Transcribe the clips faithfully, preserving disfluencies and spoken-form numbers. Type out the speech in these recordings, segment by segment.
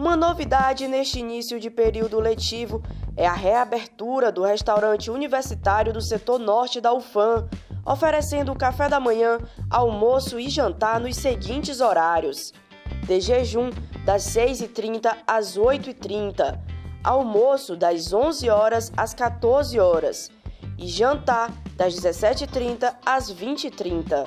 Uma novidade neste início de período letivo é a reabertura do restaurante universitário do setor norte da U F A M, oferecendo café da manhã, almoço e jantar nos seguintes horários: de jejum, das seis e trinta às oito e trinta, almoço das onze horas às quatorze horas e jantar das dezessete e trinta às vinte e trinta.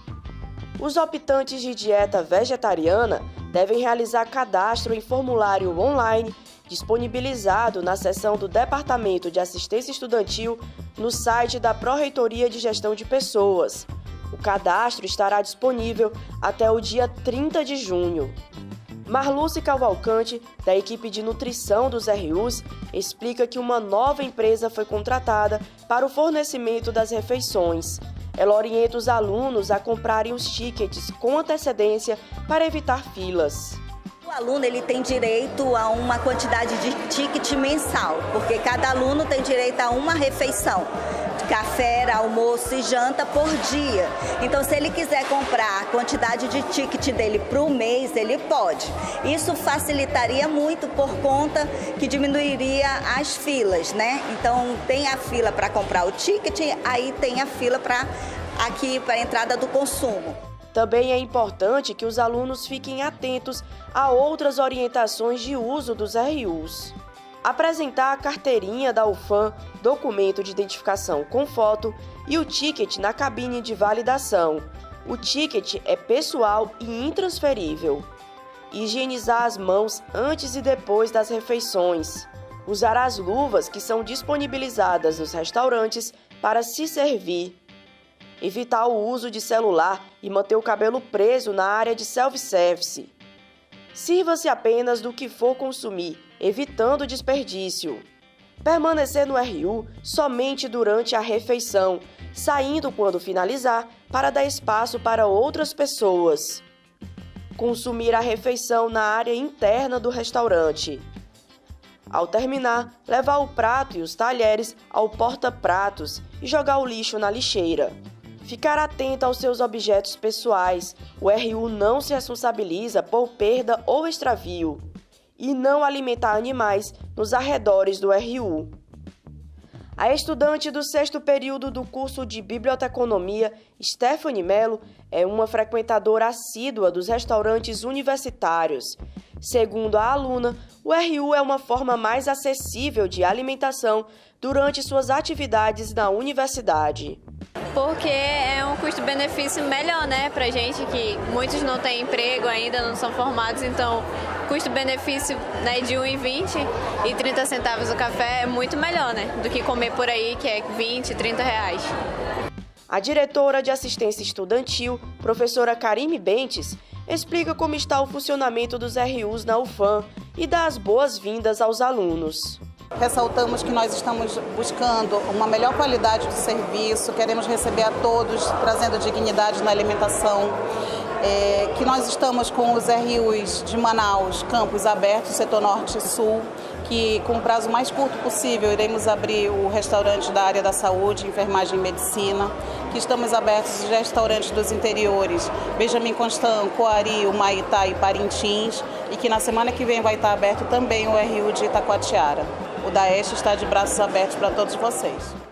Os optantes de dieta vegetariana devem realizar cadastro em formulário online disponibilizado na seção do Departamento de Assistência Estudantil no site da Pró-Reitoria de Gestão de Pessoas. O cadastro estará disponível até o dia trinta de junho. Marluce Cavalcante, da equipe de nutrição dos R Us, explica que uma nova empresa foi contratada para o fornecimento das refeições. Ela orienta os alunos a comprarem os tickets com antecedência para evitar filas. O aluno ele tem direito a uma quantidade de ticket mensal, porque cada aluno tem direito a uma refeição, café, almoço e janta por dia. Então, se ele quiser comprar a quantidade de ticket dele para o mês, ele pode. Isso facilitaria muito por conta que diminuiria as filas, né? Então, tem a fila para comprar o ticket, aí tem a fila para aqui para a entrada do consumo. Também é importante que os alunos fiquem atentos a outras orientações de uso dos R Us. Apresentar a carteirinha da U F A M, documento de identificação com foto e o ticket na cabine de validação. O ticket é pessoal e intransferível. Higienizar as mãos antes e depois das refeições. Usar as luvas que são disponibilizadas nos restaurantes para se servir. Evitar o uso de celular e manter o cabelo preso na área de self-service. Sirva-se apenas do que for consumir, evitando desperdício. Permanecer no R U somente durante a refeição, saindo quando finalizar para dar espaço para outras pessoas. Consumir a refeição na área interna do restaurante. Ao terminar, levar o prato e os talheres ao porta-pratos e jogar o lixo na lixeira. Ficar atento aos seus objetos pessoais. O R U não se responsabiliza por perda ou extravio. E não alimentar animais nos arredores do R U. A estudante do sexto período do curso de Biblioteconomia, Stephanie Mello, é uma frequentadora assídua dos restaurantes universitários. Segundo a aluna, o R U é uma forma mais acessível de alimentação durante suas atividades na universidade. Porque é um custo-benefício melhor, né, pra gente, que muitos não têm emprego ainda, não são formados, então custo-benefício, né, de um real e vinte e trinta centavos o café é muito melhor, né, do que comer por aí, que é vinte, trinta reais. A diretora de assistência estudantil, professora Karime Bentes, explica como está o funcionamento dos R Us na U F A M e dá as boas-vindas aos alunos. Ressaltamos que nós estamos buscando uma melhor qualidade do serviço, queremos receber a todos, trazendo dignidade na alimentação, é, que nós estamos com os R Us de Manaus, campus aberto, setor norte e sul, que com o prazo mais curto possível iremos abrir o restaurante da área da saúde, enfermagem e medicina, que estamos abertos os restaurantes dos interiores, Benjamin Constant, Coari, Humaitá e Parintins, e que na semana que vem vai estar aberto também o R U de Itacoatiara. O DAESH está de braços abertos para todos vocês.